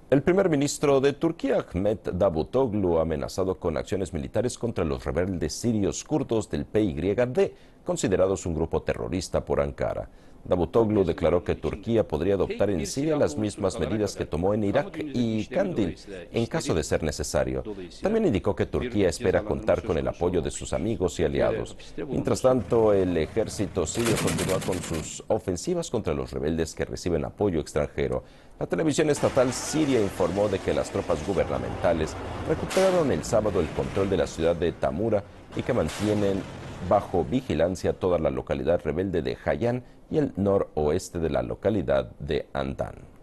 El primer ministro de Turquía, Ahmet Davutoglu, ha amenazado con acciones militares contra los rebeldes sirios kurdos del PYD, considerados un grupo terrorista por Ankara. Davutoglu declaró que Turquía podría adoptar en Siria las mismas medidas que tomó en Irak y Kandil en caso de ser necesario. También indicó que Turquía espera contar con el apoyo de sus amigos y aliados. Mientras tanto, el ejército sirio continúa con sus ofensivas contra los rebeldes que reciben apoyo extranjero. La televisión estatal siria informó de que las tropas gubernamentales recuperaron el sábado el control de la ciudad de Tamura y que mantienen bajo vigilancia toda la localidad rebelde de Hayan y el noroeste de la localidad de Andan.